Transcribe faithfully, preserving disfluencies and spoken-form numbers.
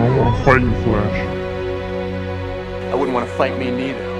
don't want to fight you, Flash. I wouldn't want to fight me neither.